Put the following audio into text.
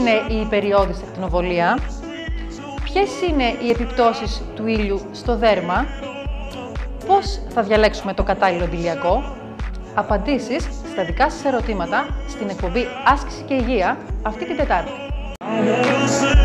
είναι η υπεριώδης ακτινοβολία, ποιες είναι οι επιπτώσεις του ήλιου στο δέρμα, πώς θα διαλέξουμε το κατάλληλο αντιλιακό, απαντήσεις στα δικά σας ερωτήματα στην εκπομπή Άσκηση και Υγεία αυτή την Τετάρτη.